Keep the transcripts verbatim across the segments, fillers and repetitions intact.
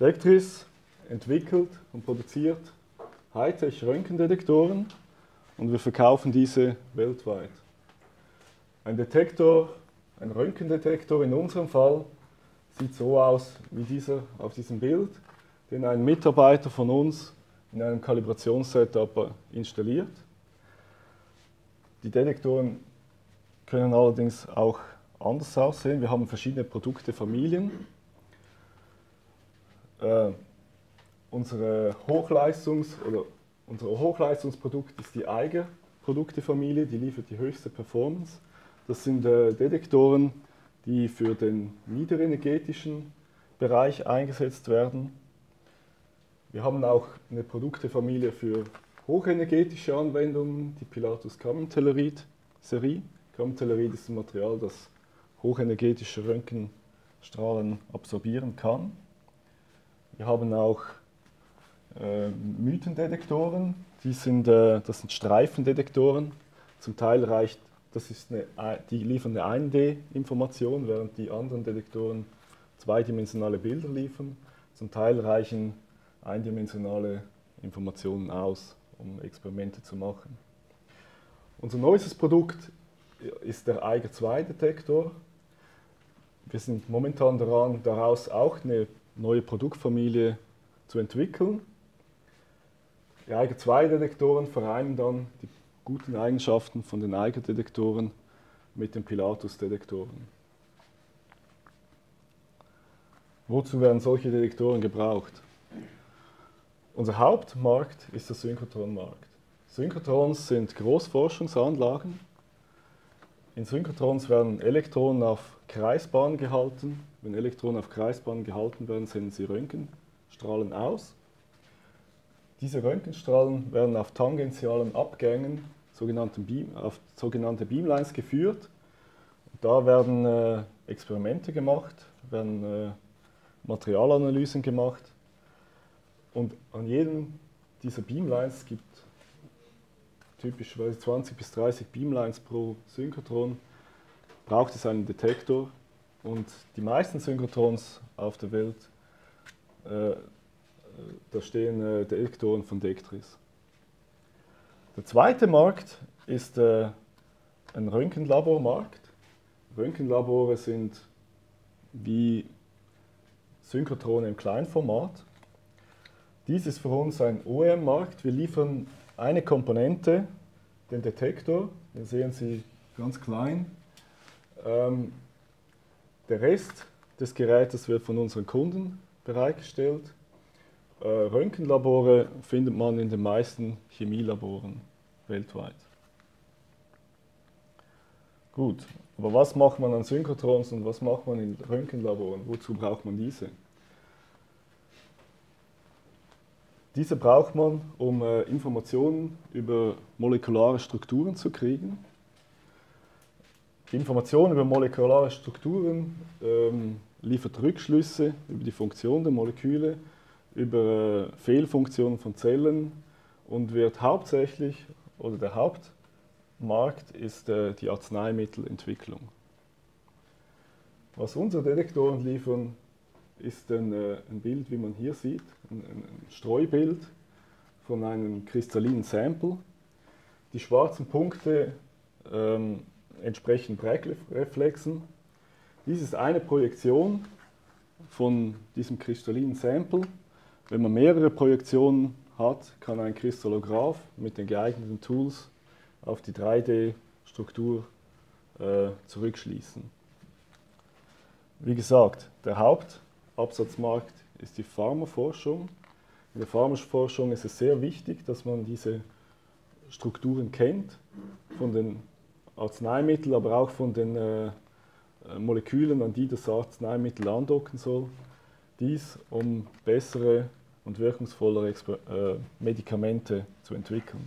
Vectris entwickelt und produziert Hightech-Röntgendetektoren und wir verkaufen diese weltweit. Ein Detektor, ein Röntgendetektor in unserem Fall, sieht so aus wie dieser auf diesem Bild, den ein Mitarbeiter von uns in einem Kalibrationssetup installiert. Die Detektoren können allerdings auch anders aussehen. Wir haben verschiedene Produktefamilien. Äh, unsere, Hochleistungs- oder unser Hochleistungsprodukt ist die Eiger-Produktefamilie, die liefert die höchste Performance. Das sind äh, Detektoren, die für den niederenergetischen Bereich eingesetzt werden. Wir haben auch eine Produktefamilie für hochenergetische Anwendungen, die Pilatus Cammon-Tellurid-Serie. Cammon-Tellurid ist ein Material, das hochenergetische Röntgenstrahlen absorbieren kann. Wir haben auch äh, Mythendetektoren, die sind, äh, das sind Streifendetektoren. Zum Teil reicht, das ist eine, die liefern eine eins D-Information, während die anderen Detektoren zweidimensionale Bilder liefern. Zum Teil reichen eindimensionale Informationen aus, um Experimente zu machen. Unser neuestes Produkt ist der Eiger zwei Detektor. Wir sind momentan daran, daraus auch eine neue Produktfamilie zu entwickeln. Die Eiger zwei Detektoren vereinen dann die guten Eigenschaften von den Eiger-Detektoren mit den Pilatus-Detektoren. Wozu werden solche Detektoren gebraucht? Unser Hauptmarkt ist der Synchrotron-Markt. Synchrotrons sind Großforschungsanlagen. In Synchrotrons werden Elektronen auf Kreisbahnen gehalten. Wenn Elektronen auf Kreisbahnen gehalten werden, senden sie Röntgenstrahlen aus. Diese Röntgenstrahlen werden auf tangentialen Abgängen, sogenannten Beam, auf sogenannte Beamlines, geführt. Da werden äh, Experimente gemacht, werden äh, Materialanalysen gemacht. Und an jedem dieser Beamlines, gibt typischerweise zwanzig bis dreißig Beamlines pro Synchrotron, braucht es einen Detektor. Und die meisten Synchrotrons auf der Welt, äh, da stehen äh, Detektoren von Vectris. Der zweite Markt ist äh, ein Röntgenlabormarkt. Röntgenlabore sind wie Synchrotrone im Kleinformat. Dies ist für uns ein O E M-Markt. Wir liefern eine Komponente, den Detektor. Hier sehen Sie ganz klein. Ähm, der Rest des Gerätes wird von unseren Kunden bereitgestellt. Äh, Röntgenlabore findet man in den meisten Chemielaboren weltweit. Gut, aber was macht man an Synchrotrons und was macht man in Röntgenlaboren? Wozu braucht man diese? Diese braucht man, um äh, Informationen über molekulare Strukturen zu kriegen. Die Information über molekulare Strukturen ähm, liefert Rückschlüsse über die Funktion der Moleküle, über äh, Fehlfunktionen von Zellen und wird hauptsächlich, oder der Hauptmarkt ist äh, die Arzneimittelentwicklung. Was unsere Detektoren liefern, ist ein, äh, ein Bild, wie man hier sieht, ein, ein Streubild von einem kristallinen Sample. Die schwarzen Punkte ähm, entsprechen Bragg-Reflexen. Dies ist eine Projektion von diesem kristallinen Sample. Wenn man mehrere Projektionen hat, kann ein Kristallograph mit den geeigneten Tools auf die drei D-Struktur äh, zurückschließen. Wie gesagt, der Hauptabsatzmarkt ist die Pharmaforschung. In der Pharmaforschung ist es sehr wichtig, dass man diese Strukturen kennt, von den Arzneimitteln, aber auch von den äh, Molekülen, an die das Arzneimittel andocken soll. Dies, um bessere und wirkungsvollere Exper äh, Medikamente zu entwickeln.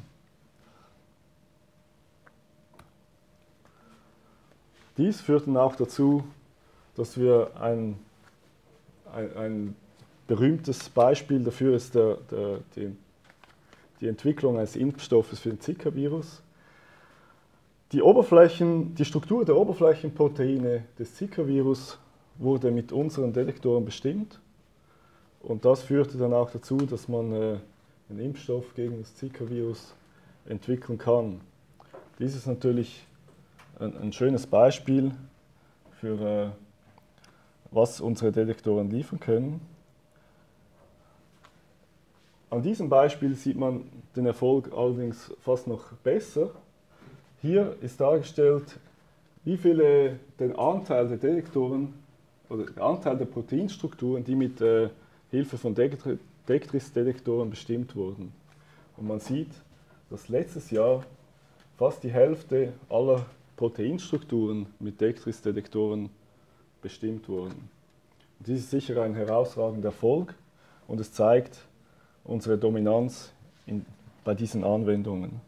Dies führt dann auch dazu, dass wir ein, ein, ein berühmtes Beispiel dafür ist der, der, die, die Entwicklung eines Impfstoffes für den Zika-Virus. Die, Oberflächen, die Struktur der Oberflächenproteine des Zika-Virus wurde mit unseren Detektoren bestimmt. Und das führte dann auch dazu, dass man äh, einen Impfstoff gegen das Zika-Virus entwickeln kann. Dies ist natürlich ein, ein schönes Beispiel für äh, was unsere Detektoren liefern können. An diesem Beispiel sieht man den Erfolg allerdings fast noch besser. Hier ist dargestellt, wie viele den Anteil der Detektoren oder der Anteil der Proteinstrukturen, die mit äh, Hilfe von Dectris-Detektoren bestimmt wurden. Und man sieht, dass letztes Jahr fast die Hälfte aller Proteinstrukturen mit Dectris-Detektoren bestimmt wurden. Und dies ist sicher ein herausragender Erfolg und es zeigt unsere Dominanz in, bei diesen Anwendungen.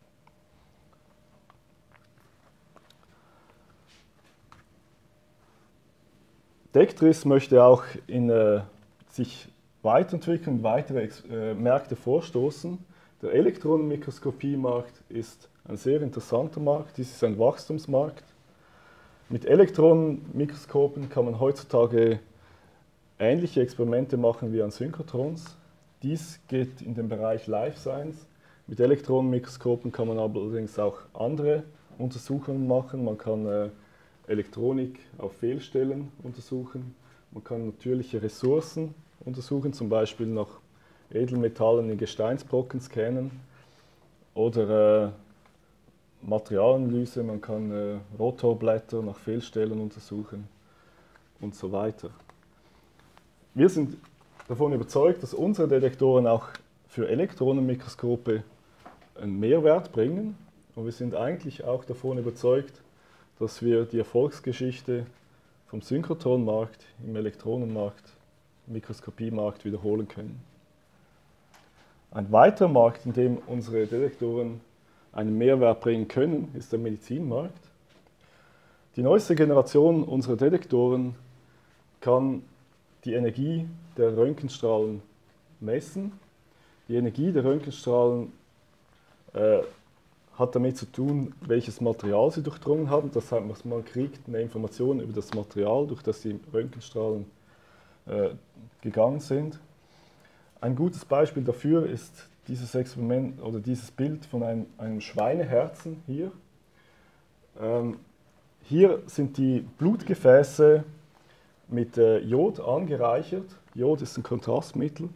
Dectris möchte auch in, äh, sich weiterentwickeln, weitere äh, Märkte vorstoßen. Der Elektronenmikroskopiemarkt ist ein sehr interessanter Markt, dies ist ein Wachstumsmarkt. Mit Elektronenmikroskopen kann man heutzutage ähnliche Experimente machen wie an Synchrotrons. Dies geht in den Bereich Life Science. Mit Elektronenmikroskopen kann man allerdings auch andere Untersuchungen machen. Man kann äh, Elektronik auf Fehlstellen untersuchen. Man kann natürliche Ressourcen untersuchen, zum Beispiel nach Edelmetallen in Gesteinsbrocken scannen oder äh, Materialanalyse, man kann äh, Rotorblätter nach Fehlstellen untersuchen und so weiter. Wir sind davon überzeugt, dass unsere Detektoren auch für Elektronenmikroskope einen Mehrwert bringen und wir sind eigentlich auch davon überzeugt, dass wir die Erfolgsgeschichte vom Synchrotronmarkt im Elektronenmarkt, Mikroskopiemarkt wiederholen können. Ein weiterer Markt, in dem unsere Detektoren einen Mehrwert bringen können, ist der Medizinmarkt. Die neueste Generation unserer Detektoren kann die Energie der Röntgenstrahlen messen. Die Energie der Röntgenstrahlen äh, hat damit zu tun, welches Material sie durchdrungen haben. Das heißt, man kriegt eine Information über das Material, durch das die Röntgenstrahlen äh, gegangen sind. Ein gutes Beispiel dafür ist dieses Experiment oder dieses Bild von einem, einem Schweineherzen hier. Ähm, hier sind die Blutgefäße mit äh, Jod angereichert. Jod ist ein Kontrastmittel.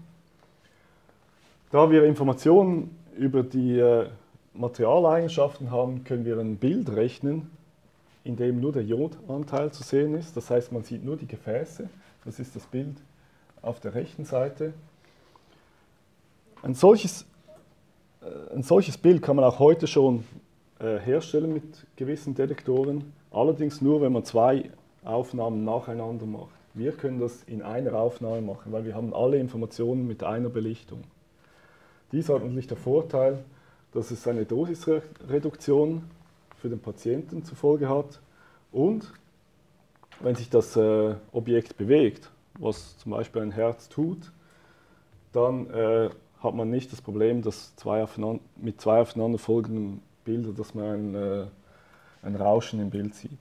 Da wir Informationen über die äh, Materialeigenschaften haben, können wir ein Bild rechnen, in dem nur der Jodanteil zu sehen ist. Das heißt, man sieht nur die Gefäße. Das ist das Bild auf der rechten Seite. Ein solches, äh, ein solches Bild kann man auch heute schon äh, herstellen mit gewissen Detektoren, allerdings nur, wenn man zwei Aufnahmen nacheinander macht. Wir können das in einer Aufnahme machen, weil wir haben alle Informationen mit einer Belichtung. Dies hat natürlich der Vorteil, dass es eine Dosisreduktion für den Patienten zur Folge hat und wenn sich das äh, Objekt bewegt, was zum Beispiel ein Herz tut, dann äh, hat man nicht das Problem, dass zwei mit zwei aufeinanderfolgenden Bildern, dass man ein, äh, ein Rauschen im Bild sieht.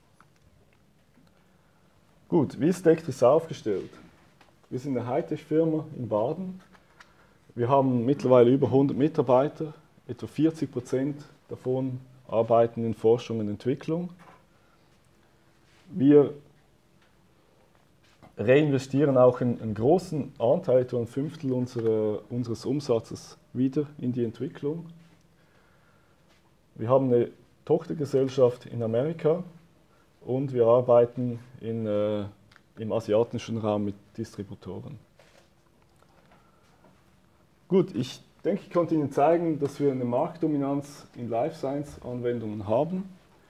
Gut, wie ist Dectris aufgestellt? Wir sind eine Hightech-Firma in Baden. Wir haben mittlerweile über hundert Mitarbeiter, etwa vierzig Prozent davon arbeiten in Forschung und Entwicklung. Wir reinvestieren auch einen, einen großen Anteil, etwa ein Fünftel unserer, unseres Umsatzes wieder in die Entwicklung. Wir haben eine Tochtergesellschaft in Amerika und wir arbeiten in, äh, im asiatischen Raum mit Distributoren. Gut, ich denke, ich konnte Ihnen zeigen, dass wir eine Marktdominanz in Life Science Anwendungen haben.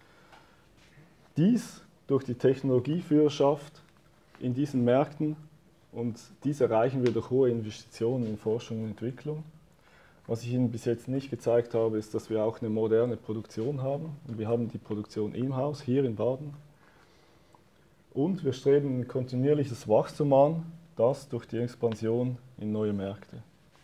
Dies durch die Technologieführerschaft in diesen Märkten und dies erreichen wir durch hohe Investitionen in Forschung und Entwicklung. Was ich Ihnen bis jetzt nicht gezeigt habe, ist, dass wir auch eine moderne Produktion haben und wir haben die Produktion im Haus, hier in Baden. Und wir streben ein kontinuierliches Wachstum an, das durch die Expansion in neue Märkte.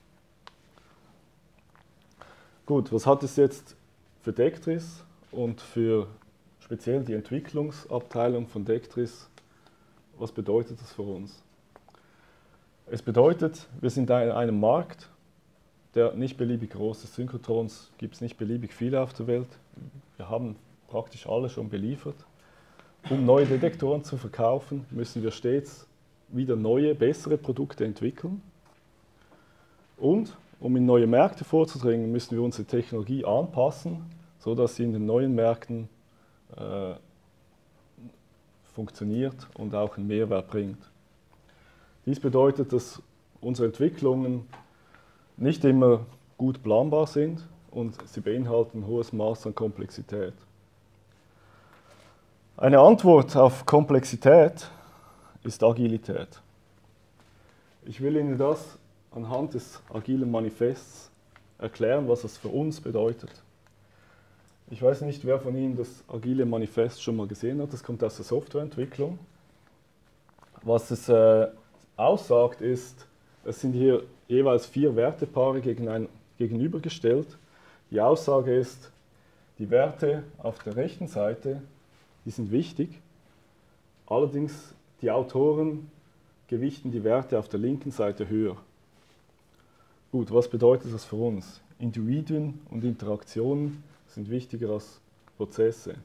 Gut, was hat es jetzt für Dectris und für speziell die Entwicklungsabteilung von Dectris? Was bedeutet das für uns? Es bedeutet, wir sind in einem Markt, der nicht beliebig groß ist. Synchrotrons gibt es nicht beliebig viele auf der Welt. Wir haben praktisch alle schon beliefert. Um neue Detektoren zu verkaufen, müssen wir stets wieder neue, bessere Produkte entwickeln. Und um in neue Märkte vorzudringen, müssen wir unsere Technologie anpassen, sodass sie in den neuen Märkten äh, funktioniert und auch einen Mehrwert bringt. Dies bedeutet, dass unsere Entwicklungen nicht immer gut planbar sind und sie beinhalten ein hohes Maß an Komplexität. Eine Antwort auf Komplexität ist Agilität. Ich will Ihnen das anhand des agilen Manifests erklären, was es für uns bedeutet. Ich weiß nicht, wer von Ihnen das agile Manifest schon mal gesehen hat. Das kommt aus der Softwareentwicklung. Was es äh, aussagt ist, es sind hier jeweils vier Wertepaare gegenübergestellt. Die Aussage ist, die Werte auf der rechten Seite, die sind wichtig. Allerdings, die Autoren gewichten die Werte auf der linken Seite höher. Gut, was bedeutet das für uns? Individuen und Interaktionen sind wichtiger als Prozesse.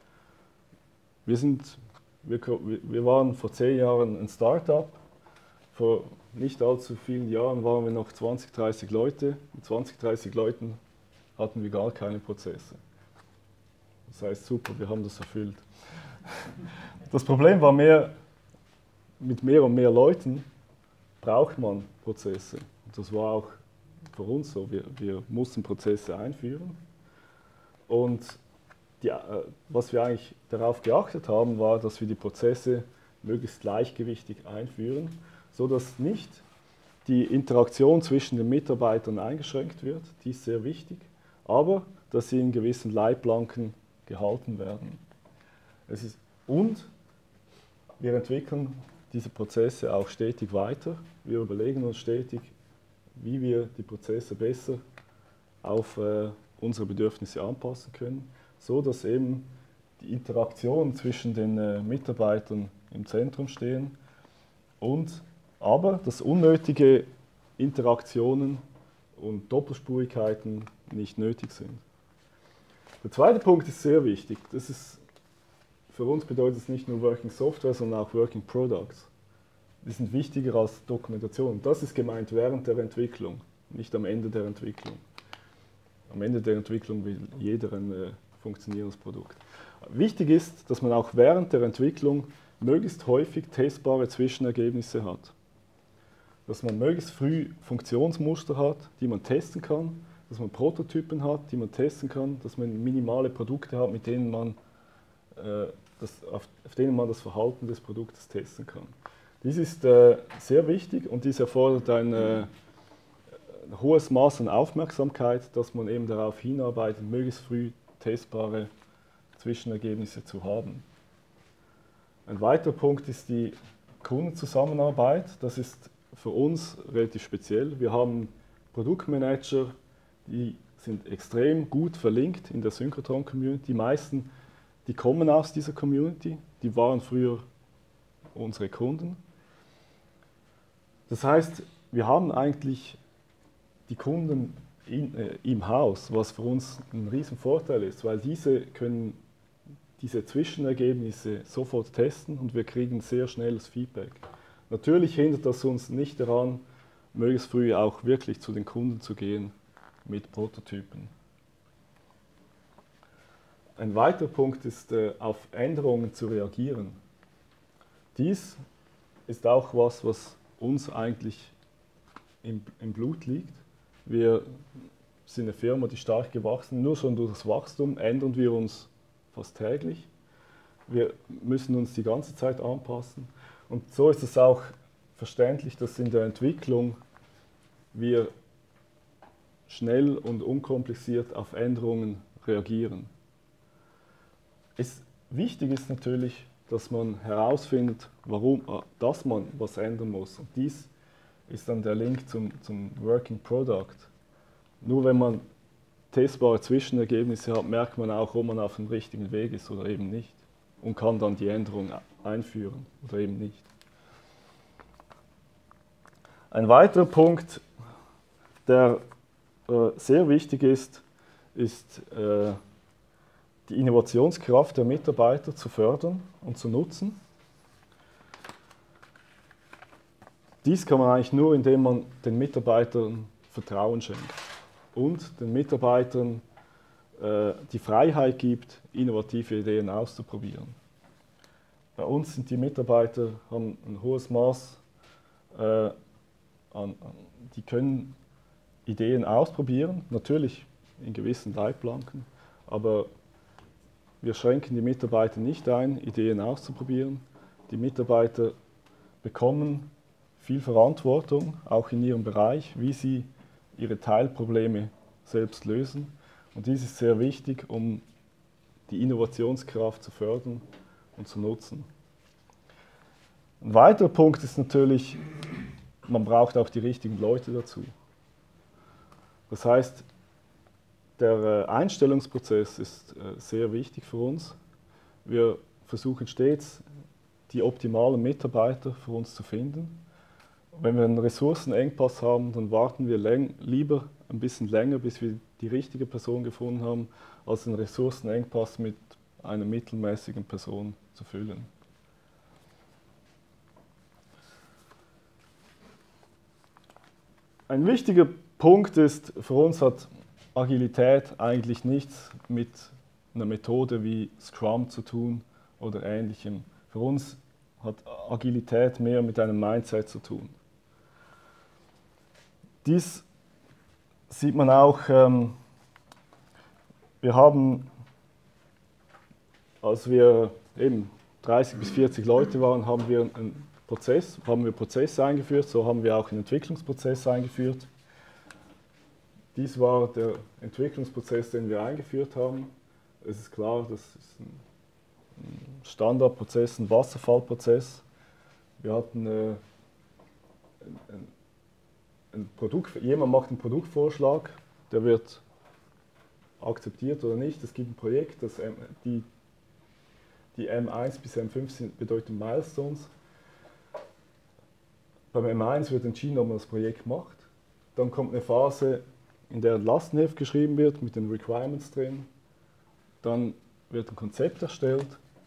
Wir, sind, wir, wir waren vor zehn Jahren ein Start-up. Vor nicht allzu vielen Jahren waren wir noch zwanzig, dreißig Leute. Mit zwanzig, dreißig Leuten hatten wir gar keine Prozesse. Das heißt, super, wir haben das erfüllt. Das Problem war mehr, mit mehr und mehr Leuten braucht man Prozesse. Und das war auch für uns so. Wir, wir mussten Prozesse einführen. Und die, äh, was wir eigentlich darauf geachtet haben, war, dass wir die Prozesse möglichst gleichgewichtig einführen, sodass nicht die Interaktion zwischen den Mitarbeitern eingeschränkt wird. Die ist sehr wichtig, aber dass sie in gewissen Leitplanken gehalten werden. Es ist, und wir entwickeln diese Prozesse auch stetig weiter. Wir überlegen uns stetig, wie wir die Prozesse besser auf äh, unsere Bedürfnisse anpassen können, so dass eben die Interaktion zwischen den äh, Mitarbeitern im Zentrum stehen und aber dass unnötige Interaktionen und Doppelspurigkeiten nicht nötig sind. Der zweite Punkt ist sehr wichtig. Das ist, für uns bedeutet es nicht nur Working Software, sondern auch Working Products. Die sind wichtiger als Dokumentation. Das ist gemeint während der Entwicklung, nicht am Ende der Entwicklung. Am Ende der Entwicklung will jeder ein äh, funktionierendes Produkt. Wichtig ist, dass man auch während der Entwicklung möglichst häufig testbare Zwischenergebnisse hat. Dass man möglichst früh Funktionsmuster hat, die man testen kann, dass man Prototypen hat, die man testen kann, dass man minimale Produkte hat, mit denen man, äh, das, auf, auf denen man das Verhalten des Produktes testen kann. Dies ist äh, sehr wichtig und dies erfordert ein, äh, ein hohes Maß an Aufmerksamkeit, dass man eben darauf hinarbeitet, möglichst früh testbare Zwischenergebnisse zu haben. Ein weiterer Punkt ist die Kundenzusammenarbeit. Das ist für uns relativ speziell. Wir haben Produktmanager, die sind extrem gut verlinkt in der Synchrotron-Community. Die meisten, die kommen aus dieser Community, die waren früher unsere Kunden. Das heißt, wir haben eigentlich die Kunden in, äh, im Haus, was für uns ein riesen Vorteil ist, weil diese können diese Zwischenergebnisse sofort testen und wir kriegen sehr schnelles Feedback. Natürlich hindert das uns nicht daran, möglichst früh auch wirklich zu den Kunden zu gehen mit Prototypen. Ein weiterer Punkt ist, äh, auf Änderungen zu reagieren. Dies ist auch was, was uns eigentlich im, im Blut liegt. Wir sind eine Firma, die stark gewachsen ist. Nur schon durch das Wachstum ändern wir uns fast täglich. Wir müssen uns die ganze Zeit anpassen. Und so ist es auch verständlich, dass in der Entwicklung wir schnell und unkompliziert auf Änderungen reagieren. Es, wichtig ist natürlich, dass man herausfindet, warum, dass man was ändern muss. Und dies ist dann der Link zum, zum Working Product. Nur wenn man testbare Zwischenergebnisse hat, merkt man auch, ob man auf dem richtigen Weg ist oder eben nicht. Und kann dann die Änderung einführen oder eben nicht. Ein weiterer Punkt, der äh, sehr wichtig ist, ist äh, die Innovationskraft der Mitarbeiter zu fördern und zu nutzen. Dies kann man eigentlich nur, indem man den Mitarbeitern Vertrauen schenkt und den Mitarbeitern äh, die Freiheit gibt, innovative Ideen auszuprobieren. Bei uns sind die Mitarbeiter haben ein hohes Maß, äh, an, an, die können Ideen ausprobieren, natürlich in gewissen Leitplanken, aber wir schränken die Mitarbeiter nicht ein, Ideen auszuprobieren. Die Mitarbeiter bekommen viel Verantwortung, auch in ihrem Bereich, wie sie ihre Teilprobleme selbst lösen. Und dies ist sehr wichtig, um die Innovationskraft zu fördern und zu nutzen. Ein weiterer Punkt ist natürlich, man braucht auch die richtigen Leute dazu. Das heißt, der Einstellungsprozess ist sehr wichtig für uns. Wir versuchen stets, die optimalen Mitarbeiter für uns zu finden. Wenn wir einen Ressourcenengpass haben, dann warten wir lieber ein bisschen länger, bis wir die richtige Person gefunden haben, als einen Ressourcenengpass mit einer mittelmäßigen Person zu füllen. Ein wichtiger Punkt ist, für uns hat Agilität eigentlich nichts mit einer Methode wie Scrum zu tun oder Ähnlichem. Für uns hat Agilität mehr mit einem Mindset zu tun. Dies sieht man auch, ähm, wir haben, als wir eben dreißig bis vierzig Leute waren, haben wir einen Prozess, haben wir Prozesse eingeführt, so haben wir auch einen Entwicklungsprozess eingeführt. Dies war der Entwicklungsprozess, den wir eingeführt haben. Es ist klar, das ist ein Standardprozess, ein Wasserfallprozess. Wir hatten äh, ein, ein Produkt, jemand macht einen Produktvorschlag, der wird akzeptiert oder nicht. Es gibt ein Projekt, das die, die M eins bis M fünf sind, bedeuten Milestones. Beim M eins wird entschieden, ob man das Projekt macht. Dann kommt eine Phase, in der ein Lastenheft geschrieben wird mit den Requirements drin. Dann wird ein Konzept erstellt.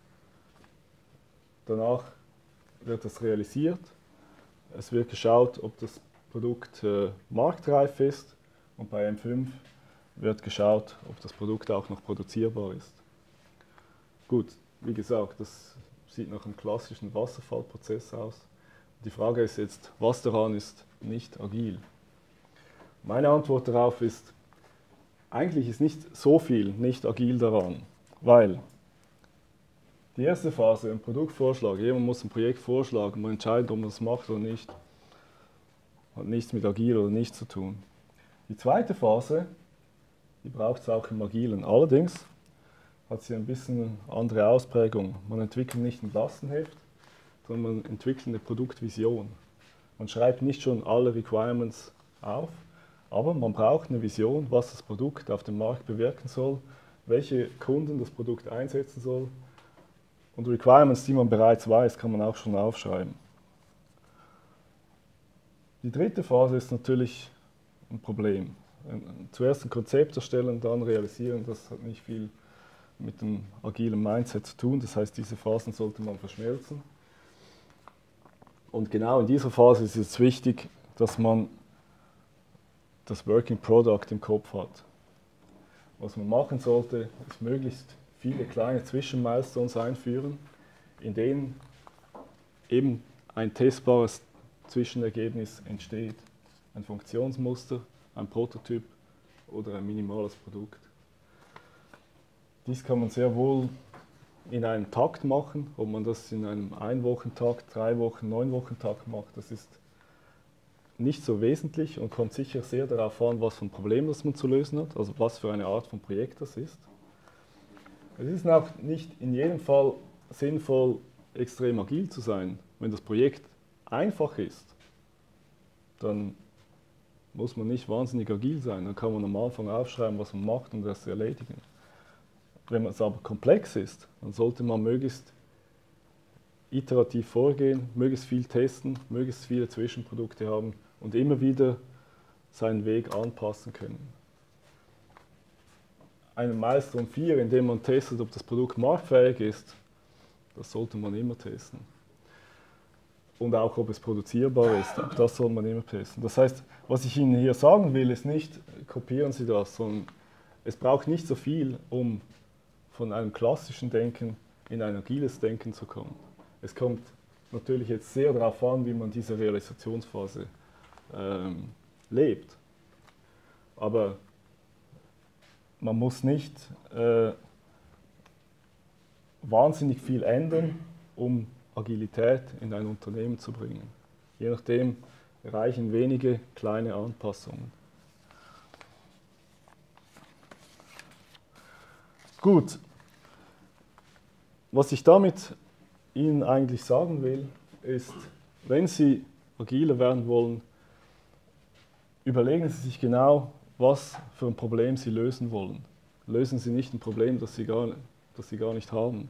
Danach wird das realisiert. Es wird geschaut, ob das Produkt äh, marktreif ist. Und bei M fünf wird geschaut, ob das Produkt auch noch produzierbar ist. Gut, wie gesagt, das sieht nach einem klassischen Wasserfallprozess aus. Die Frage ist jetzt, was daran ist nicht agil? Meine Antwort darauf ist, eigentlich ist nicht so viel nicht agil daran, weil die erste Phase, ein Produktvorschlag, jemand muss ein Projekt vorschlagen, man entscheidet, ob man es macht oder nicht, hat nichts mit agil oder nicht zu tun. Die zweite Phase, die braucht es auch im Agilen. Allerdings hat sie ein bisschen andere Ausprägung. Man entwickelt nicht ein Lastenheft, sondern man entwickelt eine Produktvision. Man schreibt nicht schon alle Requirements auf, aber man braucht eine Vision, was das Produkt auf dem Markt bewirken soll, welche Kunden das Produkt einsetzen soll. Und Requirements, die man bereits weiß, kann man auch schon aufschreiben. Die dritte Phase ist natürlich ein Problem. Zuerst ein Konzept erstellen, dann realisieren, das hat nicht viel mit dem agilen Mindset zu tun. Das heißt, diese Phasen sollte man verschmelzen. Und genau in dieser Phase ist es wichtig, dass man das Working Product im Kopf hat. Was man machen sollte, ist möglichst viele kleine Zwischenmilestones einführen, in denen eben ein testbares Zwischenergebnis entsteht. Ein Funktionsmuster, ein Prototyp oder ein minimales Produkt. Dies kann man sehr wohl in einem Takt machen. Ob man das in einem Ein-Wochen-Takt, Drei-Wochen-, Neun-Wochen-Takt macht, das ist nicht so wesentlich und kommt sicher sehr darauf an, was für ein Problem das man zu lösen hat, also was für eine Art von Projekt das ist. Es ist auch nicht in jedem Fall sinnvoll, extrem agil zu sein. Wenn das Projekt einfach ist, dann muss man nicht wahnsinnig agil sein. Dann kann man am Anfang aufschreiben, was man macht und das erledigen. Wenn es aber komplex ist, dann sollte man möglichst iterativ vorgehen, möglichst viel testen, möglichst viele Zwischenprodukte haben und immer wieder seinen Weg anpassen können. Einen Milestone vier, in dem man testet, ob das Produkt marktfähig ist, das sollte man immer testen. Und auch, ob es produzierbar ist, auch das soll man immer testen. Das heißt, was ich Ihnen hier sagen will, ist nicht, kopieren Sie das, sondern es braucht nicht so viel, um von einem klassischen Denken in ein agiles Denken zu kommen. Es kommt natürlich jetzt sehr darauf an, wie man diese Realisationsphase ähm, lebt. Aber man muss nicht äh, wahnsinnig viel ändern, um Agilität in ein Unternehmen zu bringen. Je nachdem reichen wenige kleine Anpassungen. Gut, was ich damit Ihnen eigentlich sagen will, ist, wenn Sie agiler werden wollen, überlegen Sie sich genau, was für ein Problem Sie lösen wollen. Lösen Sie nicht ein Problem, das Sie gar, das Sie gar nicht haben.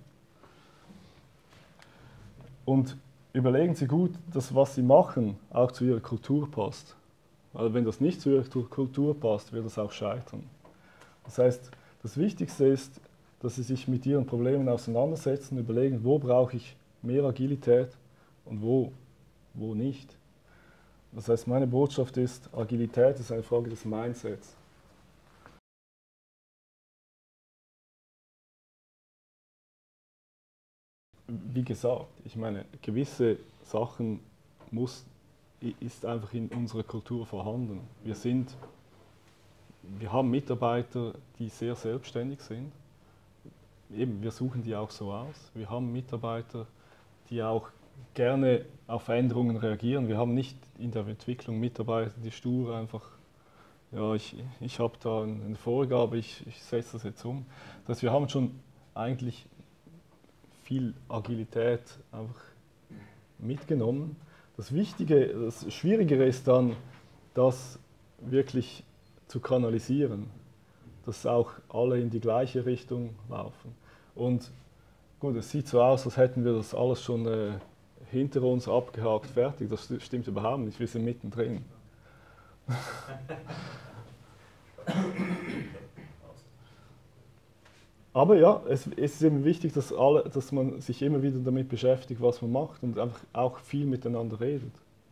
Und überlegen Sie gut, dass was Sie machen auch zu Ihrer Kultur passt. Weil wenn das nicht zu Ihrer Kultur passt, wird es auch scheitern. Das heißt, das Wichtigste ist, dass Sie sich mit Ihren Problemen auseinandersetzen, überlegen, wo brauche ich mehr Agilität und wo, wo nicht. Das heißt, meine Botschaft ist, Agilität ist eine Frage des Mindsets. Wie gesagt, ich meine, gewisse Sachen muss, ist einfach in unserer Kultur vorhanden. Wir sind, wir haben Mitarbeiter, die sehr selbstständig sind. Eben, wir suchen die auch so aus. Wir haben Mitarbeiter, die auch gerne auf Veränderungen reagieren. Wir haben nicht in der Entwicklung Mitarbeiter, die stur einfach, ja, ich, ich habe da eine Vorgabe, ich, ich setze das jetzt um. Das heißt, wir haben schon eigentlich viel Agilität einfach mitgenommen. Das Wichtige, das Schwierigere ist dann, das wirklich zu kanalisieren, dass auch alle in die gleiche Richtung laufen. Und gut, es sieht so aus, als hätten wir das alles schon äh, hinter uns abgehakt, fertig. Das stimmt überhaupt nicht, wir sind mittendrin. Aber ja, es, es ist eben wichtig, dass, alle, dass man sich immer wieder damit beschäftigt, was man macht und einfach auch viel miteinander redet.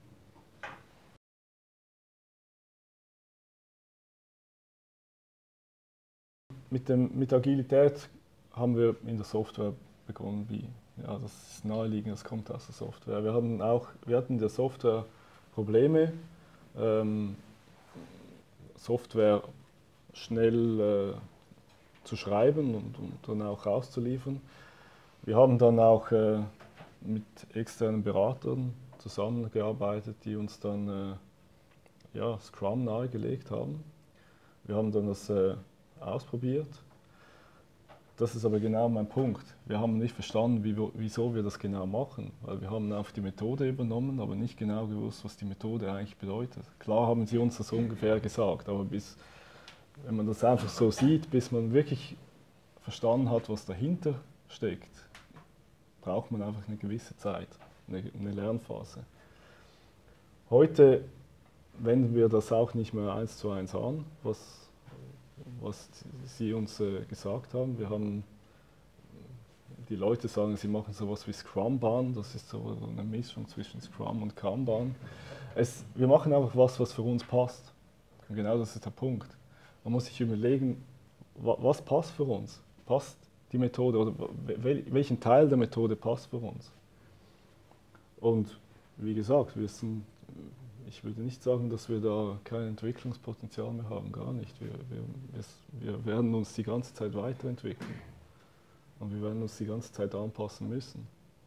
Mit, dem, mit Agilität haben wir in der Software begonnen, wie, ja, das ist naheliegend, das kommt aus der Software. Wir hatten auch, wir hatten in der Software Probleme, ähm, Software schnell äh, zu schreiben und, und dann auch rauszuliefern. Wir haben dann auch äh, mit externen Beratern zusammengearbeitet, die uns dann äh, ja, Scrum nahegelegt haben. Wir haben dann das äh, ausprobiert. Das ist aber genau mein Punkt. Wir haben nicht verstanden, wie, wieso wir das genau machen, weil wir haben einfach die Methode übernommen, aber nicht genau gewusst, was die Methode eigentlich bedeutet. Klar haben sie uns das ungefähr gesagt, aber bis, wenn man das einfach so sieht, bis man wirklich verstanden hat, was dahinter steckt, braucht man einfach eine gewisse Zeit, eine, eine Lernphase. Heute wenden wir das auch nicht mehr eins zu eins an, was was Sie uns äh, gesagt haben. Wir haben, die Leute sagen, sie machen sowas wie Scrumban, das ist so eine Mischung zwischen Scrum und Kanban. Es, wir machen einfach was, was für uns passt. Und genau das ist der Punkt. Man muss sich überlegen, was passt für uns? Passt die Methode oder welchen Teil der Methode passt für uns? Und wie gesagt, wir sind, ich würde nicht sagen, dass wir da kein Entwicklungspotenzial mehr haben, gar nicht. Wir, wir, wir werden uns die ganze Zeit weiterentwickeln und wir werden uns die ganze Zeit anpassen müssen.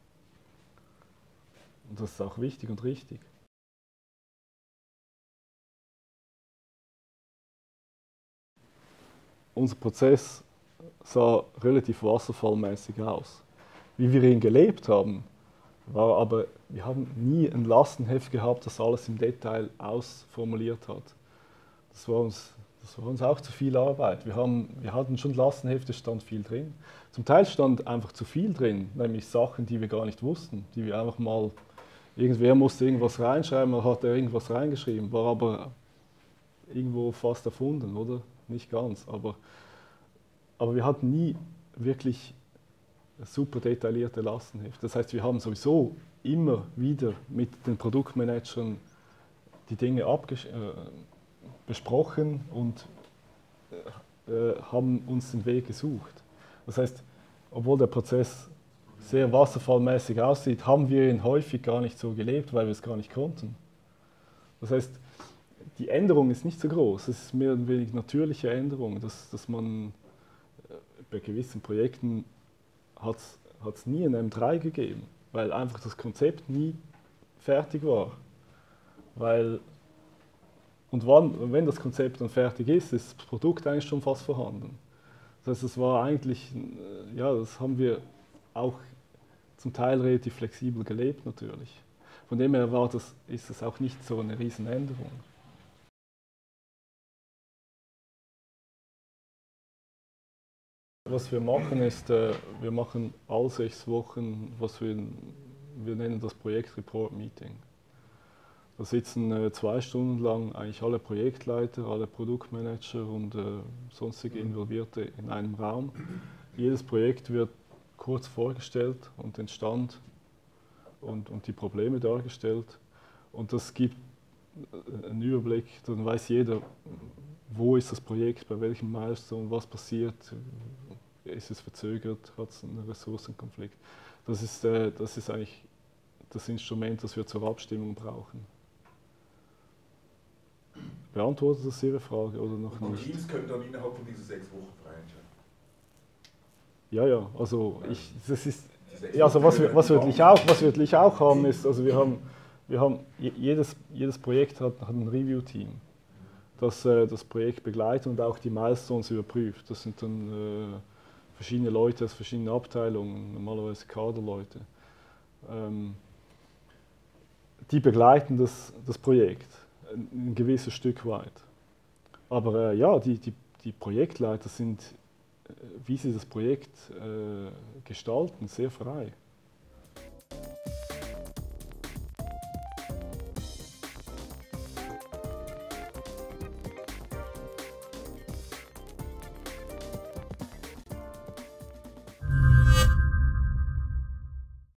Und das ist auch wichtig und richtig. Unser Prozess sah relativ wasserfallmäßig aus. Wie wir ihn gelebt haben, war aber, wir haben nie ein Lastenheft gehabt, das alles im Detail ausformuliert hat. Das war uns, das war uns auch zu viel Arbeit. Wir, haben, wir hatten schon Lastenhefte, stand viel drin. Zum Teil stand einfach zu viel drin, nämlich Sachen, die wir gar nicht wussten, die wir einfach mal Irgendwer musste irgendwas reinschreiben, oder hat er irgendwas reingeschrieben, war aber irgendwo fast erfunden, oder? Nicht ganz, aber, aber wir hatten nie wirklich super detaillierte Lastenhefte. Das heißt, wir haben sowieso immer wieder mit den Produktmanagern die Dinge äh, besprochen und äh, haben uns den Weg gesucht. Das heißt, obwohl der Prozess sehr wasserfallmäßig aussieht, haben wir ihn häufig gar nicht so gelebt, weil wir es gar nicht konnten. Das heißt, die Änderung ist nicht so groß, es ist mehr oder weniger natürliche Änderung, dass, dass man bei gewissen Projekten hat es nie ein M drei gegeben, weil einfach das Konzept nie fertig war. Weil, und wann, wenn das Konzept dann fertig ist, ist das Produkt eigentlich schon fast vorhanden. Das heißt, es war eigentlich, ja, das haben wir auch zum Teil relativ flexibel gelebt natürlich. Von dem her war das, ist es auch nicht so eine Riesenänderung. Was wir machen ist, äh, wir machen alle sechs Wochen, was wir, wir nennen das Projekt-Report-Meeting. Da sitzen äh, zwei Stunden lang eigentlich alle Projektleiter, alle Produktmanager und äh, sonstige Involvierte in einem Raum. Jedes Projekt wird kurz vorgestellt und den Stand und, und die Probleme dargestellt. Und das gibt einen Überblick, dann weiß jeder, wo ist das Projekt, bei welchem Milestone, was passiert, ist es verzögert, hat es einen Ressourcenkonflikt. Das ist, äh, das ist eigentlich das Instrument, das wir zur Abstimmung brauchen. Beantwortet das Ihre Frage oder noch und nicht? Die Teams können dann innerhalb von diesen sechs Wochen frei entscheiden? Ja, ja, also ich, das ist, ja, also was wir, was wir wirklich auch, was wir wirklich auch haben, ist, also wir haben, wir haben jedes, jedes Projekt hat, hat ein Review-Team, das äh, das Projekt begleitet und auch die Milestones überprüft. Das sind dann äh, verschiedene Leute aus verschiedenen Abteilungen, normalerweise Kaderleute. Ähm, die begleiten das, das Projekt ein, ein gewisses Stück weit. Aber äh, ja, die, die, die Projektleiter sind, äh, wie sie das Projekt äh, gestalten, sehr frei.